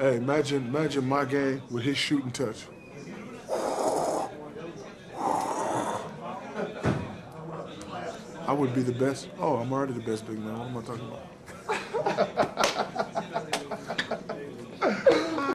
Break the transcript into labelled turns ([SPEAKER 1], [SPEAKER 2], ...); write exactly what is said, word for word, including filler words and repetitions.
[SPEAKER 1] Hey, imagine, imagine my game with his shooting touch. I would be the best. Oh, I'm already the best big man. What am I talking about?